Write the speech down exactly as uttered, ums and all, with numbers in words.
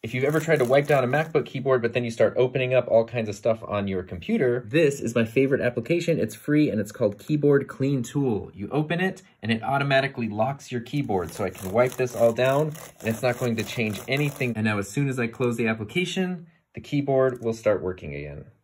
If you've ever tried to wipe down a MacBook keyboard, but then you start opening up all kinds of stuff on your computer, this is my favorite application. It's free and it's called KeyboardCleanTool. You open it and it automatically locks your keyboard. So I can wipe this all down and it's not going to change anything. And now as soon as I close the application, the keyboard will start working again.